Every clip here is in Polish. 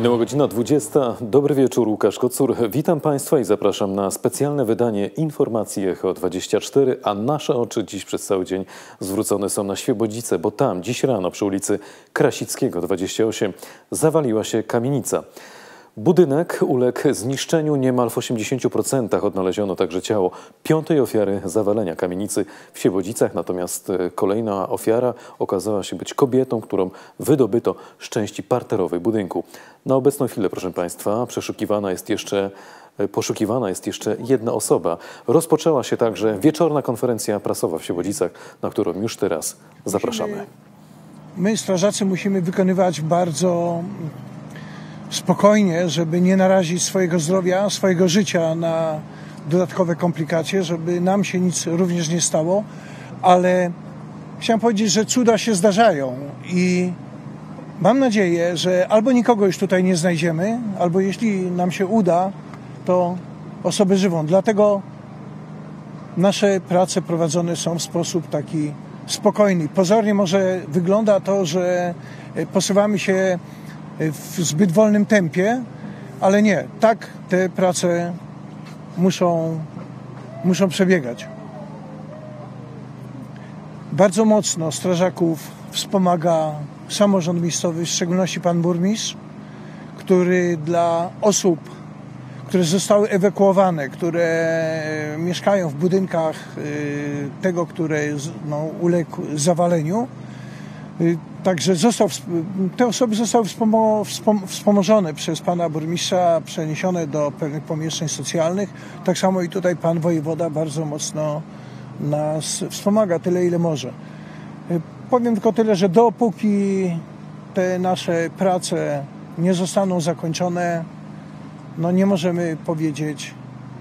Minęła godzina 20. Dobry wieczór, Łukasz Kocur. Witam Państwa i zapraszam na specjalne wydanie Informacji Echo 24, a nasze oczy dziś przez cały dzień zwrócone są na Świebodzice, bo tam dziś rano przy ulicy Krasickiego 28 zawaliła się kamienica. Budynek uległ zniszczeniu niemal w 80%. Odnaleziono także ciało piątej ofiary zawalenia kamienicy w Świebodzicach. Natomiast kolejna ofiara okazała się być kobietą, którą wydobyto z części parterowej budynku. Na obecną chwilę, proszę Państwa, poszukiwana jest jeszcze jedna osoba. Rozpoczęła się także wieczorna konferencja prasowa w Świebodzicach, na którą już teraz zapraszamy. My, strażacy, musimy wykonywać bardzo spokojnie, żeby nie narazić swojego zdrowia, swojego życia na dodatkowe komplikacje, żeby nam się nic również nie stało, ale chciałem powiedzieć, że cuda się zdarzają i mam nadzieję, że albo nikogo już tutaj nie znajdziemy, albo jeśli nam się uda, to osobę żywą. Dlatego nasze prace prowadzone są w sposób taki spokojny. Pozornie może wygląda to, że posuwamy się w zbyt wolnym tempie, ale nie. Tak te prace muszą przebiegać. Bardzo mocno strażaków wspomaga samorząd miejscowy, w szczególności pan burmistrz, który dla osób, które zostały ewakuowane, które mieszkają w budynkach tego, który uległ zawaleniu, także te osoby zostały wspomożone przez pana burmistrza, przeniesione do pewnych pomieszczeń socjalnych. Tak samo i tutaj pan wojewoda bardzo mocno nas wspomaga, tyle ile może. Powiem tylko tyle, że dopóki te nasze prace nie zostaną zakończone, nie możemy powiedzieć,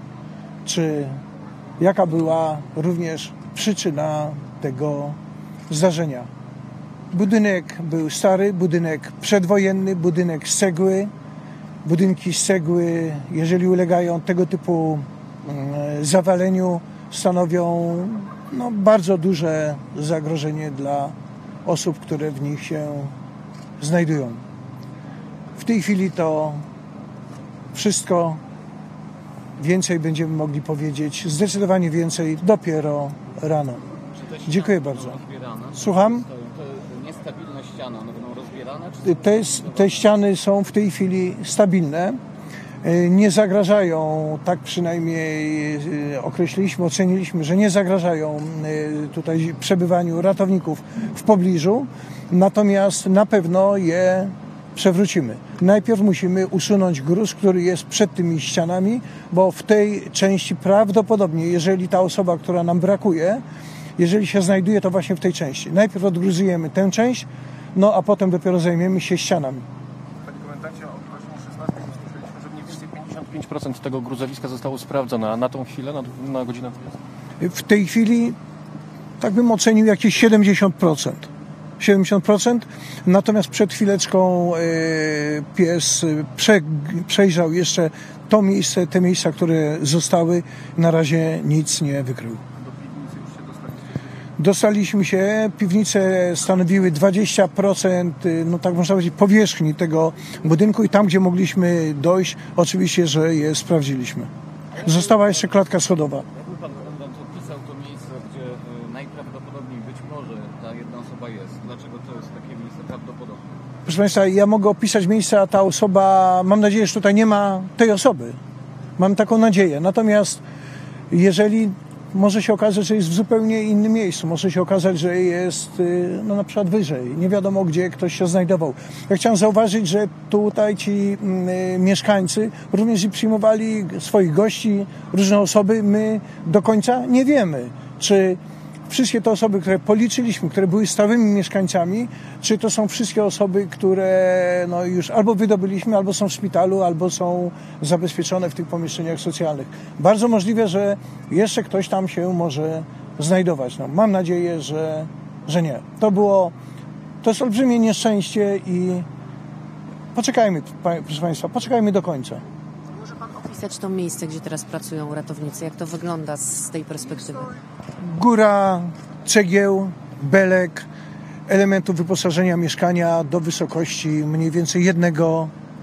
jaka była również przyczyna tego zdarzenia. Budynek był stary, budynek przedwojenny, budynek z cegły. Budynki z cegły, jeżeli ulegają tego typu zawaleniu, stanowią bardzo duże zagrożenie dla osób, które w nich się znajdują. W tej chwili to wszystko. Więcej będziemy mogli powiedzieć, zdecydowanie więcej dopiero rano. Dziękuję bardzo. Słucham? Niestabilne ściany, one będą rozbierane? Te ściany są w tej chwili stabilne. Nie zagrażają, tak przynajmniej oceniliśmy, że nie zagrażają tutaj przebywaniu ratowników w pobliżu. Natomiast na pewno je przewrócimy. Najpierw musimy usunąć gruz, który jest przed tymi ścianami, bo w tej części prawdopodobnie, jeżeli ta osoba, która nam brakuje, jeżeli się znajduje, to właśnie w tej części. Najpierw odgruzujemy tę część, a potem dopiero zajmiemy się ścianami. Panie komendancie, od godziny 16 usłyszeliśmy, że mniej więcej 55% tego gruzowiska zostało sprawdzone, a na tą chwilę, na godzinę 20? W tej chwili, tak bym ocenił, jakieś 70%. 70%, natomiast przed chwileczką pies przejrzał jeszcze te miejsca, które zostały. Na razie nic nie wykrył. Dostaliśmy się, piwnice stanowiły 20%, tak można powiedzieć, powierzchni tego budynku i tam, gdzie mogliśmy dojść, oczywiście, że je sprawdziliśmy. Została jeszcze klatka schodowa. Jakby pan komendant opisał to miejsce, gdzie najprawdopodobniej być może ta jedna osoba jest? Dlaczego to jest takie miejsce prawdopodobne? Proszę Państwa, ja mogę opisać miejsce, a ta osoba, mam nadzieję, że tutaj nie ma tej osoby. Mam taką nadzieję. Natomiast jeżeli może się okazać, że jest w zupełnie innym miejscu. Może się okazać, że jest na przykład wyżej. Nie wiadomo, gdzie ktoś się znajdował. Ja chciałem zauważyć, że tutaj ci mieszkańcy również przyjmowali swoich gości, różne osoby. My do końca nie wiemy, czy wszystkie te osoby, które policzyliśmy, które były stałymi mieszkańcami, czy to są wszystkie osoby, które już albo wydobyliśmy, albo są w szpitalu, albo są zabezpieczone w tych pomieszczeniach socjalnych. Bardzo możliwe, że jeszcze ktoś tam się może znajdować. Mam nadzieję, że nie. To jest olbrzymie nieszczęście i poczekajmy, proszę Państwa, poczekajmy do końca. Może Pan opisać to miejsce, gdzie teraz pracują ratownicy? Jak to wygląda z tej perspektywy? Góra cegieł, belek, elementów wyposażenia mieszkania do wysokości mniej więcej 1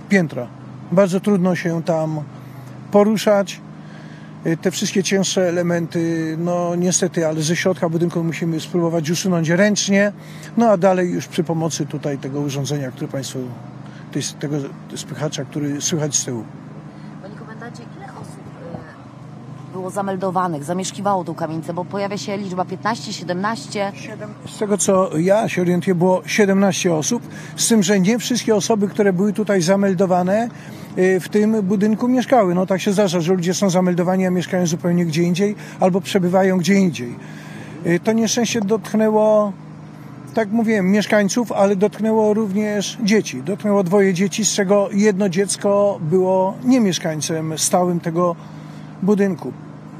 piętra. Bardzo trudno się tam poruszać. Te wszystkie cięższe elementy, no niestety, ale ze środka budynku musimy spróbować usunąć ręcznie, no a dalej już przy pomocy tutaj tego urządzenia, które Państwo, tego spychacza, który słychać z tyłu. Panie komendancie, ile osób było zameldowanych, zamieszkiwało tą kamienicę, bo pojawia się liczba 15, 17? Z tego, co ja się orientuję, było 17 osób, z tym, że nie wszystkie osoby, które były tutaj zameldowane, w tym budynku mieszkały. No tak się zdarza, że ludzie są zameldowani, a mieszkają zupełnie gdzie indziej albo przebywają gdzie indziej. To nieszczęście dotknęło, tak mówiłem, mieszkańców, ale dotknęło również dzieci. Dotknęło 2 dzieci, z czego jedno dziecko było nie mieszkańcem stałym tego budynku.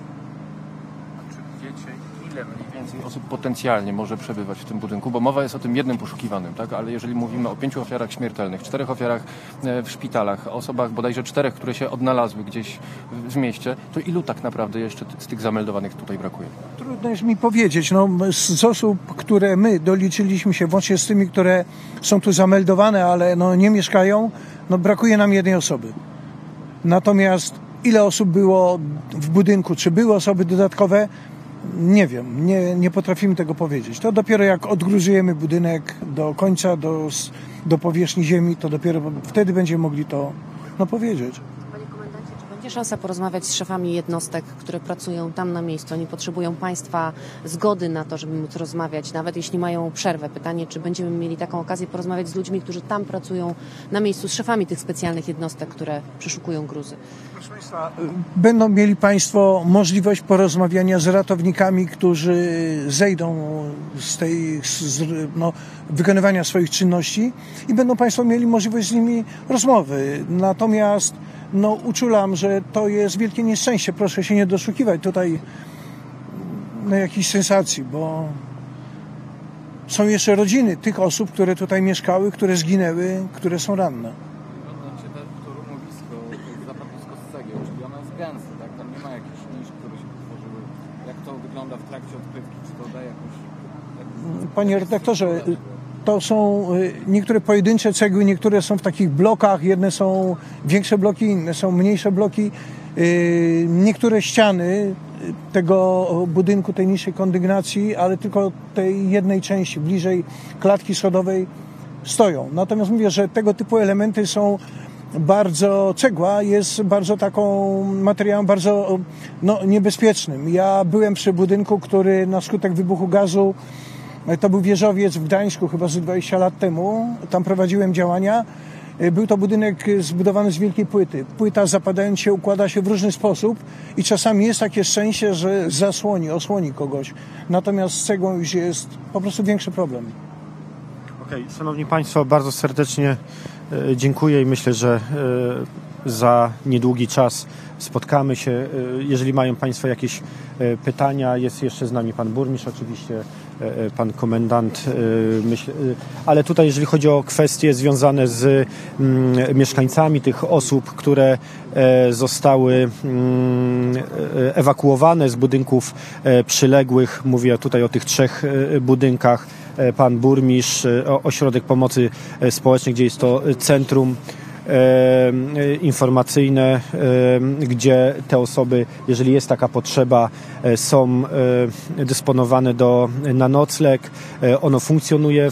Czy wiecie, ile mniej więcej osób potencjalnie może przebywać w tym budynku? Bo mowa jest o tym jednym poszukiwanym, tak? Ale jeżeli mówimy o 5 ofiarach śmiertelnych, 4 ofiarach w szpitalach, osobach bodajże 4, które się odnalazły gdzieś w mieście, to ilu tak naprawdę jeszcze z tych zameldowanych tutaj brakuje? Trudno jest mi powiedzieć. No, z osób, które my doliczyliśmy się, włącznie z tymi, które są tu zameldowane, ale no, nie mieszkają, no, brakuje nam 1 osoby. Natomiast ile osób było w budynku, czy były osoby dodatkowe, nie wiem, nie potrafimy tego powiedzieć. To dopiero jak odgruzujemy budynek do końca, do powierzchni ziemi, to dopiero wtedy będziemy mogli to powiedzieć. Panie komendancie, czy będzie szansa porozmawiać z szefami jednostek, które pracują tam na miejscu? Oni potrzebują Państwa zgody na to, żeby móc rozmawiać, nawet jeśli mają przerwę. Pytanie, czy będziemy mieli taką okazję porozmawiać z ludźmi, którzy tam pracują na miejscu, z szefami tych specjalnych jednostek, które przeszukują gruzy? Proszę Państwa, będą mieli Państwo możliwość porozmawiania z ratownikami, którzy zejdą z tej wykonywania swoich czynności i będą Państwo mieli możliwość z nimi rozmowy. Natomiast uczulam, że to jest wielkie nieszczęście. Proszę się nie doszukiwać tutaj jakichś sensacji, bo są jeszcze rodziny tych osób, które tutaj mieszkały, które zginęły, które są ranne. To rumowisko, to jest zapadnisko z cegieł, czyli ono jest gęste, tak? Tam nie ma jakichś nisz, które się utworzyły. Jak to wygląda w trakcie odkrywki? Czy to daje jakąś... Panie redaktorze, to są niektóre pojedyncze cegły, niektóre są w takich blokach, jedne są większe bloki, inne są mniejsze bloki. Niektóre ściany tego budynku, tej niższej kondygnacji, ale tylko tej jednej części, bliżej klatki schodowej stoją. Natomiast mówię, że tego typu elementy są cegła jest bardzo taką materiałem bardzo niebezpiecznym. Ja byłem przy budynku, który na skutek wybuchu gazu, to był wieżowiec w Gdańsku chyba z 20 lat temu, tam prowadziłem działania. Był to budynek zbudowany z wielkiej płyty. Płyta zapadając się układa się w różny sposób i czasami jest takie szczęście, że osłoni kogoś. Natomiast z cegłą już jest po prostu większy problem. Okej, Szanowni Państwo, bardzo serdecznie dziękuję i myślę, że za niedługi czas spotkamy się. Jeżeli mają Państwo jakieś pytania, jest jeszcze z nami Pan Burmistrz oczywiście, Pan Komendant, ale tutaj jeżeli chodzi o kwestie związane z mieszkańcami tych osób, które zostały ewakuowane z budynków przyległych, mówię tutaj o tych 3 budynkach, Pan Burmistrz, Ośrodek Pomocy Społecznej, gdzie jest to centrum informacyjne, gdzie te osoby, jeżeli jest taka potrzeba, są dysponowane na nocleg. Ono funkcjonuje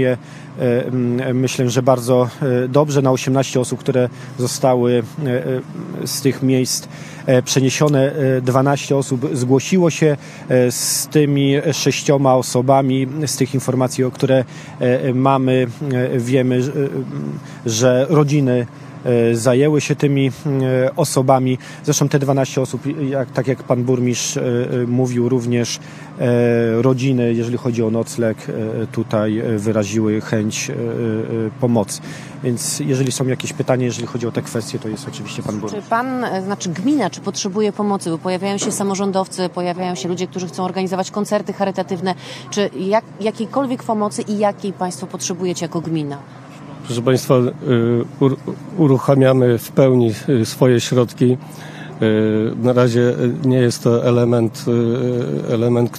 myślę, że bardzo dobrze. Na 18 osób, które zostały z tych miejsc przeniesione, 12 osób zgłosiło się. Z tymi 6 osobami, z tych informacji, o które mamy, wiemy, że rodziny zajęły się tymi osobami. Zresztą te 12 osób, tak jak Pan Burmistrz mówił, również rodziny, jeżeli chodzi o nocleg, tutaj wyraziły chęć pomocy. Więc jeżeli są jakieś pytania, jeżeli chodzi o te kwestie, to jest oczywiście Pan Burmistrz. Czy gmina, czy potrzebuje pomocy? Bo pojawiają się samorządowcy, pojawiają się ludzie, którzy chcą organizować koncerty charytatywne. Czy jakiejkolwiek pomocy i jakiej Państwo potrzebujecie jako gmina? Proszę Państwa, uruchamiamy w pełni swoje środki. Na razie nie jest to element,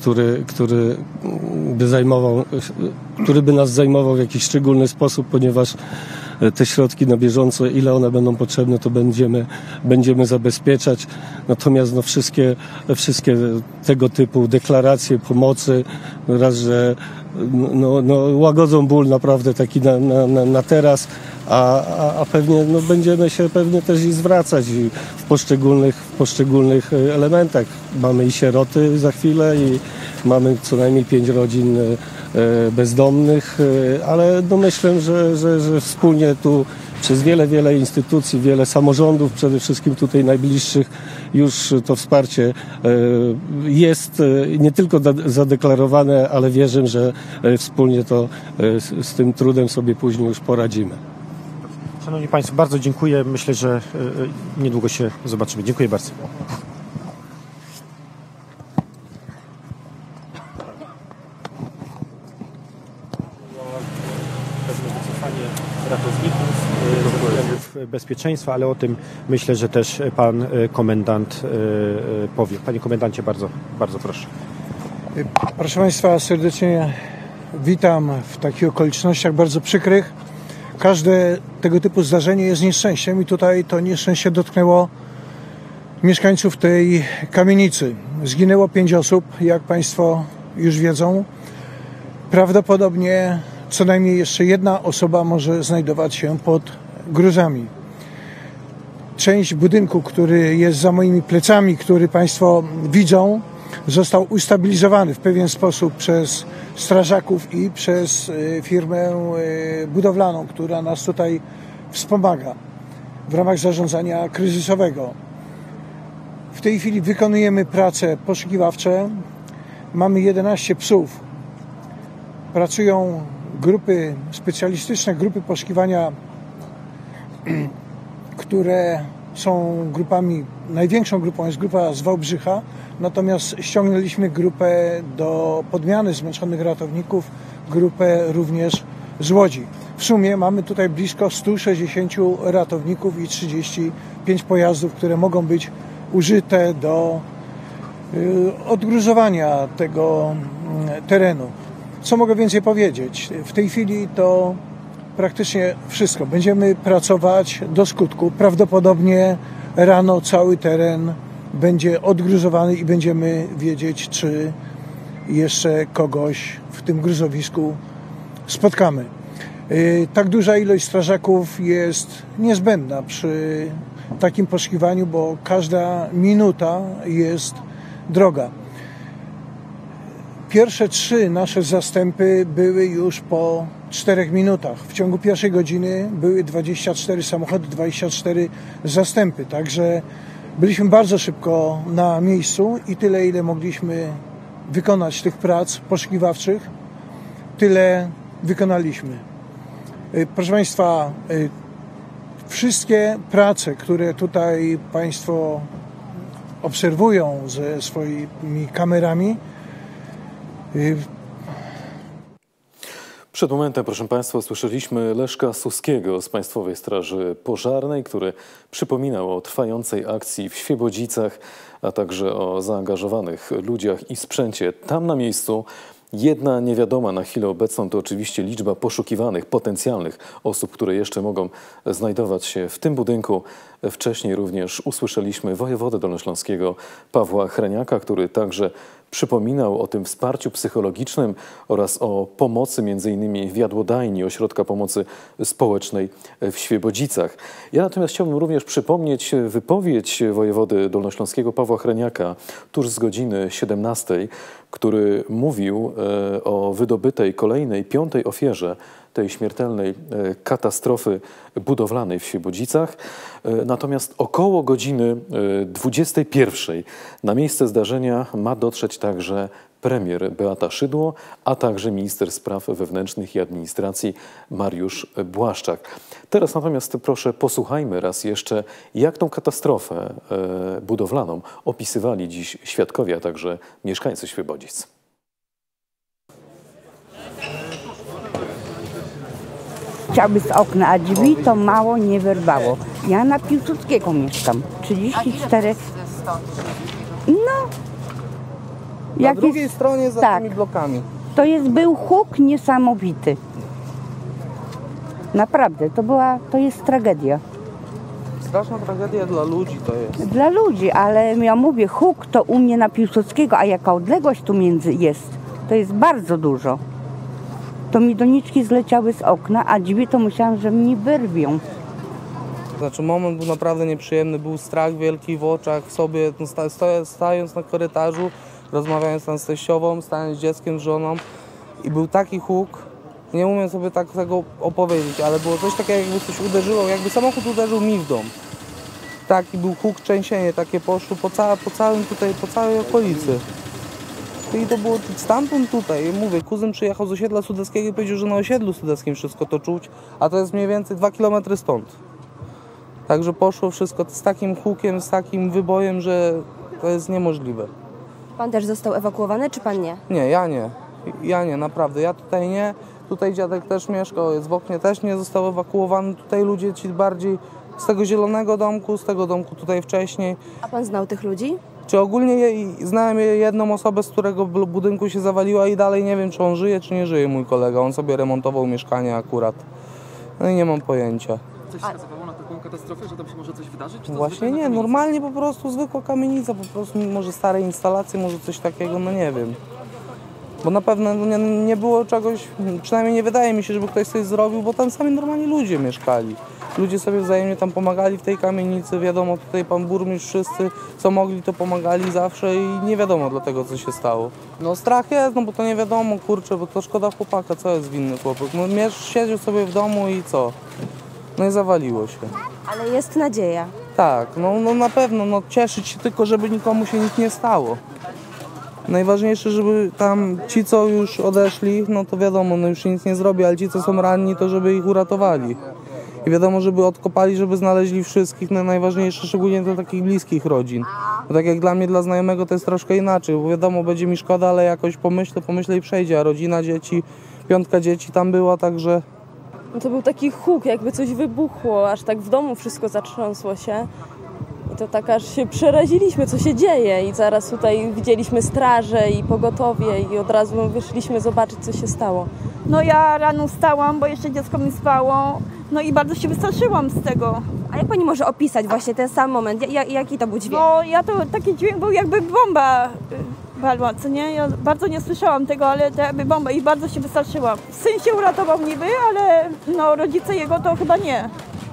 który by nas zajmował w jakiś szczególny sposób, ponieważ te środki na bieżąco, ile one będą potrzebne, to będziemy zabezpieczać. Natomiast no, wszystkie tego typu deklaracje pomocy, raz, że łagodzą ból naprawdę taki na teraz, a pewnie będziemy się też i zwracać w poszczególnych elementach. Mamy i sieroty za chwilę i mamy co najmniej 5 rodzin bezdomnych, ale myślę, że wspólnie tu przez wiele instytucji, wiele samorządów, przede wszystkim tutaj najbliższych, już to wsparcie jest nie tylko zadeklarowane, ale wierzę, że wspólnie to z tym trudem sobie później już poradzimy. Szanowni Państwo, bardzo dziękuję. Myślę, że niedługo się zobaczymy. Dziękuję bardzo. Wycofanie ratowników, bezpieczeństwa, ale o tym myślę, że też pan komendant powie. Panie komendancie, bardzo proszę. Proszę Państwa, serdecznie witam w takich okolicznościach bardzo przykrych. Każde tego typu zdarzenie jest nieszczęściem i tutaj to nieszczęście dotknęło mieszkańców tej kamienicy. Zginęło 5 osób, jak Państwo już wiedzą. Prawdopodobnie co najmniej jeszcze 1 osoba może znajdować się pod gruzami. Część budynku, który jest za moimi plecami, który Państwo widzą, został ustabilizowany w pewien sposób przez strażaków i przez firmę budowlaną, która nas tutaj wspomaga w ramach zarządzania kryzysowego. W tej chwili wykonujemy prace poszukiwawcze. Mamy 11 psów. Pracują grupy specjalistyczne, grupy poszukiwania, które są grupami, największą grupą jest grupa z Wałbrzycha, natomiast ściągnęliśmy grupę do podmiany zmęczonych ratowników, grupę również z Łodzi. W sumie mamy tutaj blisko 160 ratowników i 35 pojazdów, które mogą być użyte do odgruzowania tego terenu. Co mogę więcej powiedzieć? W tej chwili to praktycznie wszystko. Będziemy pracować do skutku. Prawdopodobnie rano cały teren będzie odgruzowany i będziemy wiedzieć, czy jeszcze kogoś w tym gruzowisku spotkamy. Tak duża ilość strażaków jest niezbędna przy takim poszukiwaniu, bo każda minuta jest droga. Pierwsze 3 nasze zastępy były już po 4 minutach. W ciągu pierwszej godziny były 24 samochody, 24 zastępy. Także byliśmy bardzo szybko na miejscu i tyle, ile mogliśmy wykonać tych prac poszukiwawczych, tyle wykonaliśmy. Proszę Państwa, wszystkie prace, które tutaj Państwo obserwują ze swoimi kamerami, przed momentem, proszę Państwa, usłyszeliśmy Leszka Suskiego z Państwowej Straży Pożarnej, który przypominał o trwającej akcji w Świebodzicach, a także o zaangażowanych ludziach i sprzęcie tam na miejscu. Jedna niewiadoma na chwilę obecną to oczywiście liczba poszukiwanych, potencjalnych osób, które jeszcze mogą znajdować się w tym budynku. Wcześniej również usłyszeliśmy wojewodę dolnośląskiego Pawła Hreniaka, który także przypominał o tym wsparciu psychologicznym oraz o pomocy m.in. w Jadłodajni, Ośrodka Pomocy Społecznej w Świebodzicach. Ja natomiast chciałbym również przypomnieć wypowiedź wojewody dolnośląskiego Pawła Hreniaka tuż z godziny 17, który mówił o wydobytej kolejnej 5. ofierze tej śmiertelnej katastrofy budowlanej w Świebodzicach. Natomiast około godziny 21 na miejsce zdarzenia ma dotrzeć także premier Beata Szydło, a także minister spraw wewnętrznych i administracji Mariusz Błaszczak. Teraz natomiast proszę posłuchajmy raz jeszcze, jak tą katastrofę budowlaną opisywali dziś świadkowie, a także mieszkańcy Świebodzic. Chciałby z okna, a drzwi to mało nie wyrwało. Ja na Piłsudskiego mieszkam, 34. No. Na drugiej stronie za tymi blokami. To był huk niesamowity. Naprawdę, to jest tragedia. Straszna tragedia dla ludzi to jest. Dla ludzi, ale ja mówię, huk to u mnie na Piłsudskiego, a jaka odległość tu między jest, to jest bardzo dużo. To mi doniczki zleciały z okna, a drzwi to myślałam, że mnie wyrwią. Znaczy moment był naprawdę nieprzyjemny, był strach wielki w oczach, w sobie, no, stając na korytarzu, rozmawiając tam z teściową, stając z dzieckiem, z żoną i był taki huk, nie umiem sobie tego opowiedzieć, ale było coś takiego, jakby coś uderzyło, jakby samochód uderzył mi w dom. Taki był huk, trzęsienie takie poszło po całej okolicy. I to było stamtąd tutaj, mówię, kuzyn przyjechał z osiedla sudeckiego i powiedział, że na osiedlu sudeckim wszystko to czuć, a to jest mniej więcej 2 km stąd. Także poszło wszystko z takim hukiem, z takim wybojem, że to jest niemożliwe. Pan też został ewakuowany, czy pan nie? Nie, ja nie. Ja nie, naprawdę. Ja tutaj nie. Tutaj dziadek też mieszkał, jest w oknie, też nie został ewakuowany. Tutaj ludzie ci bardziej z tego zielonego domku, z tego domku tutaj wcześniej. A pan znał tych ludzi? Czy ogólnie znałem jedną osobę, z którego budynku się zawaliła i dalej nie wiem, czy on żyje, czy nie żyje, mój kolega. On sobie remontował mieszkanie akurat. No i nie mam pojęcia. Coś wskazywało na taką katastrofę, że tam się może coś wydarzyć? Czy to właśnie nie, normalnie po prostu zwykła kamienica, po prostu może stare instalacje, może coś takiego, no nie wiem. Bo na pewno nie było czegoś, przynajmniej nie wydaje mi się, żeby ktoś coś zrobił, bo tam sami normalni ludzie mieszkali. Ludzie sobie wzajemnie tam pomagali w tej kamienicy, wiadomo, tutaj pan burmistrz, wszyscy co mogli to pomagali zawsze i nie wiadomo dlatego co się stało. No strach jest, no bo to nie wiadomo, kurczę, bo to szkoda chłopaka, co jest winny chłopak. No siedział sobie w domu i co? No i zawaliło się. Ale jest nadzieja. Tak, no na pewno, no cieszyć się tylko, żeby nikomu się nic nie stało. Najważniejsze, żeby tam ci, co już odeszli, no to wiadomo, no już się nic nie zrobi, ale ci, co są ranni, to żeby ich uratowali. I wiadomo, żeby odkopali, żeby znaleźli wszystkich, no najważniejsze, szczególnie do takich bliskich rodzin. Bo tak jak dla mnie, dla znajomego to jest troszkę inaczej, bo wiadomo, będzie mi szkoda, ale jakoś pomyślę i przejdzie, a rodzina dzieci, 5 dzieci tam była, także... No to był taki huk, jakby coś wybuchło, aż tak w domu wszystko zatrząsło się. I to tak aż się przeraziliśmy, co się dzieje i zaraz tutaj widzieliśmy straże i pogotowie i od razu wyszliśmy zobaczyć, co się stało. No ja rano wstałam, bo jeszcze dziecko mi spało, no i bardzo się wystraszyłam z tego. A jak pani może opisać właśnie ten sam moment? Jaki to był dźwięk? No taki dźwięk był jakby bomba walła, co nie? Ja bardzo nie słyszałam tego, ale to jakby bomba i bardzo się wystraszyłam. Syn się uratował niby, ale no rodzice jego to chyba nie.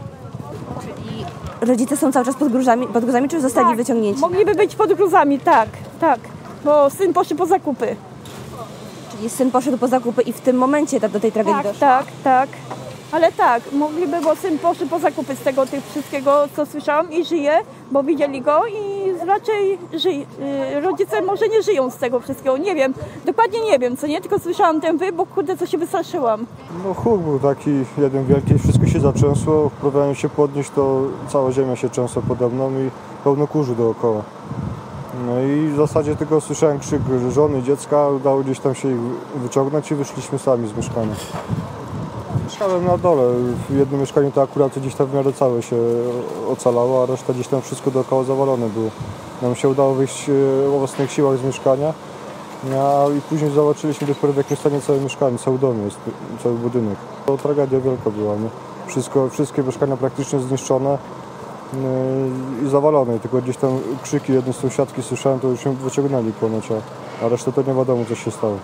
Czyli rodzice są cały czas pod gruzami, czy zostali wyciągnięci? Mogliby być pod gruzami, tak, bo syn poszedł po zakupy. Czyli syn poszedł po zakupy i w tym momencie do tej tragedii doszło? Tak. Ale tak, mogliby, bo syn poszedł po zakupy z tego wszystkiego, co słyszałam i żyje, bo widzieli go i raczej rodzice może nie żyją z tego wszystkiego, nie wiem, dokładnie nie wiem, co nie, tylko słyszałam ten wybuch, kurde, co się wystraszyłam. No huk był taki jeden wielki, wszystko się zatrzęsło, próbowałem się podnieść, to cała ziemia się trzęsła pode mną i pełno kurzu dookoła. No i w zasadzie tylko słyszałem krzyk żony, dziecka, udało gdzieś tam się ich wyciągnąć i wyszliśmy sami z mieszkania. Mieszkałem na dole, w jednym mieszkaniu to akurat gdzieś tam w miarę całe się ocalało, a reszta gdzieś tam wszystko dookoła zawalone było. Nam się udało wyjść o własnych siłach z mieszkania, i później zobaczyliśmy dopiero w jakim stanie całe mieszkanie, cały dom jest, cały budynek. To tragedia wielka była, nie? Wszystkie mieszkania praktycznie zniszczone i zawalone, tylko gdzieś tam krzyki jednej sąsiadki słyszałem, to już się wyciągnęli ponoć, a resztę to nie wiadomo, co się stało.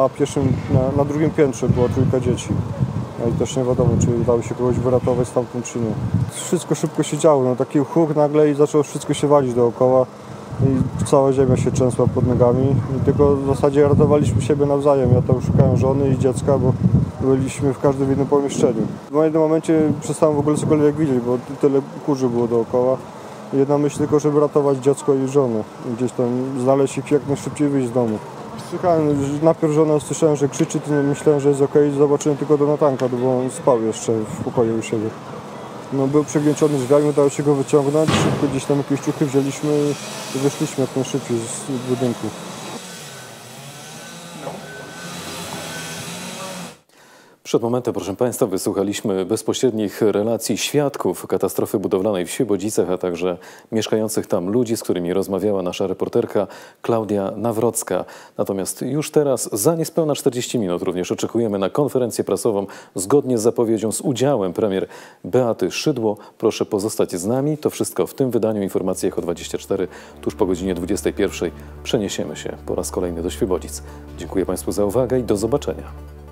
Na drugim piętrze była 3 dzieci. I też nie wiadomo, czy udało się kogoś wyratować stamtąd, czy nie. Wszystko szybko się działo, no taki huk nagle i zaczęło wszystko się walić dookoła i cała ziemia się trzęsła pod nogami i tylko w zasadzie ratowaliśmy siebie nawzajem. Ja tam szukałem żony i dziecka, bo byliśmy w każdym innym pomieszczeniu. W jednym momencie przestałem w ogóle cokolwiek widzieć, bo tyle kurzu było dookoła. Jedna myśl tylko, żeby ratować dziecko i żonę i gdzieś tam znaleźć ich jak najszybciej wyjść z domu. Słuchałem, najpierw żonę usłyszałem, że krzyczy, to myślałem, że jest okej, zobaczyłem tylko Donatanka, bo on spał jeszcze w pokoju u siebie. No, był przygnieciony drzwiami, udało się go wyciągnąć, szybko gdzieś tam jakieś ciuchy wzięliśmy i wyszliśmy jak najszybciej z budynku. Przed momentem, proszę Państwa, wysłuchaliśmy bezpośrednich relacji świadków katastrofy budowlanej w Świebodzicach, a także mieszkających tam ludzi, z którymi rozmawiała nasza reporterka Klaudia Nawrocka. Natomiast już teraz, za niespełna 40 minut, również oczekujemy na konferencję prasową zgodnie z zapowiedzią z udziałem premier Beaty Szydło. Proszę pozostać z nami. To wszystko w tym wydaniu informacji Echo24. Tuż po godzinie 21 przeniesiemy się po raz kolejny do Świebodzic. Dziękuję Państwu za uwagę i do zobaczenia.